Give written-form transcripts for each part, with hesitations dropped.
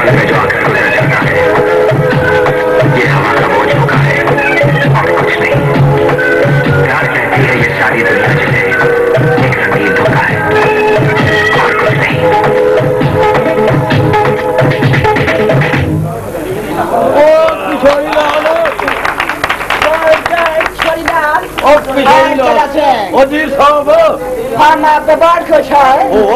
दिल में जो आकर गुजर जाता है ये हवा का बोझ होगा है और कुछ नहीं। प्यार कहती है ये सारी दुनिया चले एक रंगीन धोखा है और कुछ नहीं। हम आपको बहुत खुश है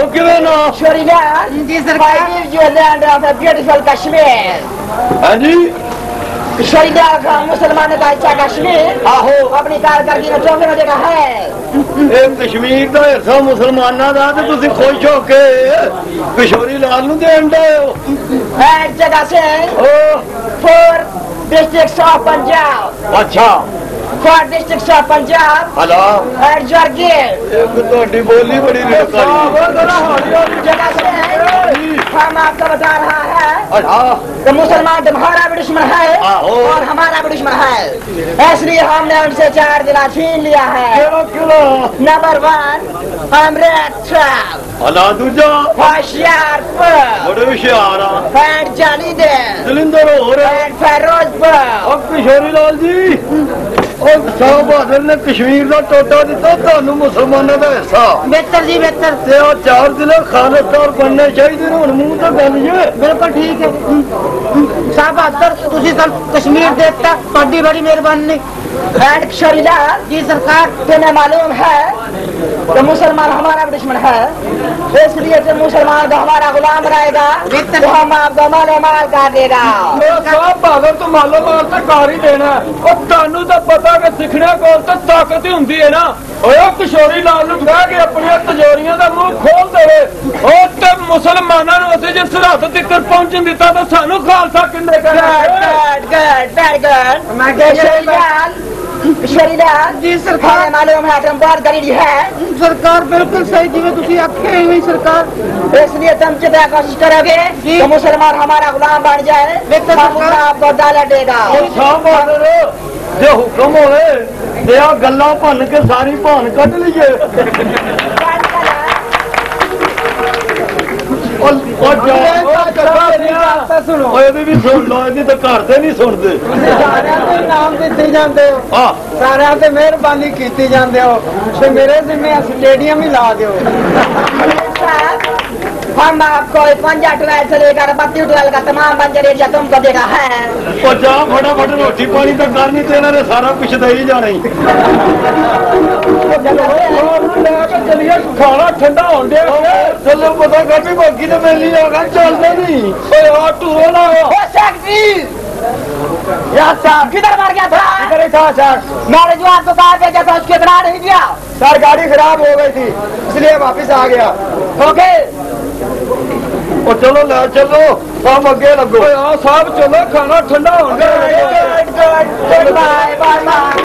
जी सरकार जो लैंड ऑफ ब्यूटीफुल कश्मीर। हाँ जी शरीदार का मुसलमानों का इच्छा कश्मीर आहो अपनी कारकर्दगी में चौंकने जगह है। कश्मीर का हिस्सा मुसलमाना का तो तुम खुश होके किशोरी लाल नूं देण दे हो। जगह से 4 डिस्ट्रिक्ट्स ऑफ पंजाब। अच्छा 4 डिस्ट्रिक्ट्स ऑफ पंजाब हला एंड जरगीर तो बोली बड़ी जगह से हम आपको बता रहा है अच्छा कि मुसलमान तुम्हारा भी दुश्मन है आहो। और हमारा भी दुश्मन है, इसलिए हमने उनसे 4 जिला छीन लिया है। नंबर 1 अमृतसर, हला दूजा होशियारपुर बड़े होशियार एंड जालीदेव जलिंदर हो रहे एंड फिरोजपुर। और किशोरी लाल जी शाह बहादुर ने कश्मीर का टोटा दिता थानू मुसलमानों का हिस्सा। बेहतर जी बेहतर। 4 जिले खालिस्तान बनने चाहिए हूं मूंह तो गल जे बिल्कुल ठीक है शाह बहादुर तुसी कश्मीर देता बड़ी बड़ी मेहरबानी। एंड शरीलाल जी सरकार तुम्हें मालूम है कि मुसलमान हमारा भी दुश्मन है, इसलिए जब मुसलमान को हमारा गुलाम रहेगा तो हम आपको मालो माल कर देगा। बहादुर तो मालो माल तो कार ही देना और तानू तो पता कि सिखने को तो ताकत ही होंगी है ना। किशोरी लाल कह के अपनी तिजोरियों का मुंह खोल दे मुसलमानों जिस सरहद तक पहुंचन दिता तो सानू खालसा किन्ने शरीलाल जी सरकार मालूम है तुम बहुत गरीब है। सरकार बिल्कुल सही जिम्मे तुम आखे हुई सरकार, इसलिए तुम जितना कोशिश करोगे तो मुसलमान हमारा गुलाम बन जाए आपको डाला देगा। जो हुक्म होए दिया गल्ला भन के सारी भान कट लीजिए। भी सुन लो तो घर से नहीं सुनते नाम दिते जाते हो सारे ते मेहरबानी की जाते हो तो मेरे जिम्मे स्टेडियम ही ला दो। हम आपको 50 ट्वेल्व से लेकर 32 ट्वेल्व का तमाम बंजर एरिया तुमको देगा है। जा फटाफट रोटी पानी तो करनी तो इन्होंने सारा कुछ दे ही जाना ही। चलिए खाना ठंडा हो गया चलो पता कर भी बाकी तो मिल नहीं होगा चलते नहीं टूरो ना किधर मार गया था? इधर था सर मैंने जो आपको कार भेजा था उसको इतना नहीं दिया सर, गाड़ी खराब हो गई थी इसलिए वापिस आ गया। ओके चलो ले चलो सब अगे लगो साहब चलो खाना ठंडा हो गया।